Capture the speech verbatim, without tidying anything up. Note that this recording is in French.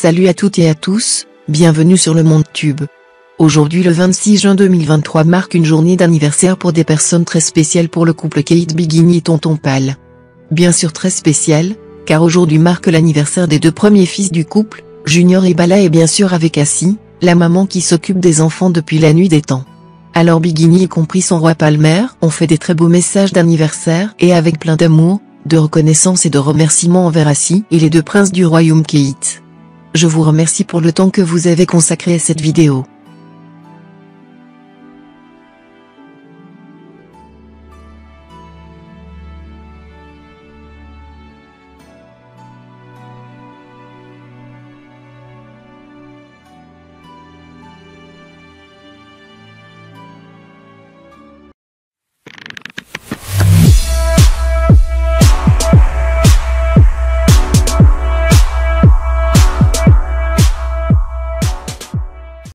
Salut à toutes et à tous, bienvenue sur le Monde Tube. Aujourd'hui le vingt-six juin deux mille vingt-trois marque une journée d'anniversaire pour des personnes très spéciales pour le couple Kate Bigini et Tonton Pal. Bien sûr très spécial, car aujourd'hui marque l'anniversaire des deux premiers fils du couple, Junior et Bala, et bien sûr avec Cassie, la maman qui s'occupe des enfants depuis la nuit des temps. Alors Bigini y compris son roi Palmer ont fait des très beaux messages d'anniversaire et avec plein d'amour, de reconnaissance et de remerciements envers Cassie et les deux princes du royaume Kate. Je vous remercie pour le temps que vous avez consacré à cette vidéo.